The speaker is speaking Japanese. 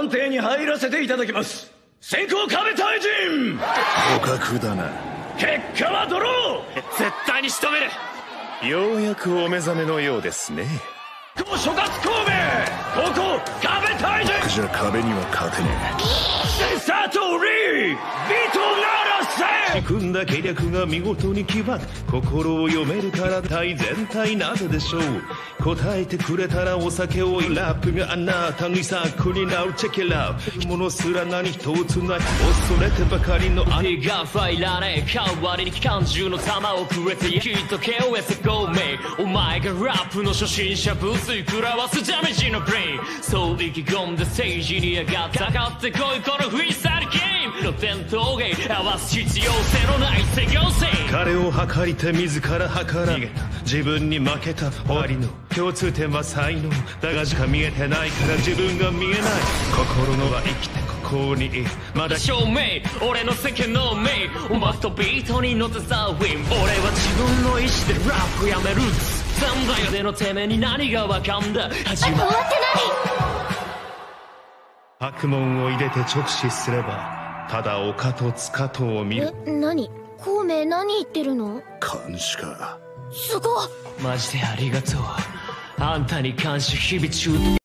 判定に入らせていただきます。先行壁退陣。 互角だな。 結果はドロー。 絶対に仕留める。 ようやくお目覚めのようですね。 諸葛孔明、ここ壁退陣。 じゃ壁には勝てねセンサー通りビートならせ。 仕組んだ計略が見事に決まる。心を読めるから体全体なぜでしょう。答えてくれたらお酒をラップがあなたに策になる。チェケラウものすら何一つない。恐れてばかりの手が入らねえ代わりに機関銃の弾をくれてきっと KOS 孔明。お前がラップの初心者物理食らわすダメージのブレイン。そう意気込んでステージに上がったかってこいこのフリースタイルゲームの伝統芸合わす必要性のない制御性。 彼を測りて自ら測ら逃げた自分に負けた終わりの共通点は才能だがしか見えてないから自分が見えない。心のは生きてここにいるまだ証明俺の世間の命お前とビートに乗ってさウィン。俺は自分の意志でラップやめるなんだよでのてめえに何がわかんだ始まって何悪門を入れて直視すればただ丘と塚とを見る。 何孔明何言ってるの。 監視か。 すごっ。 マジでありがとう。あんたに感謝日々中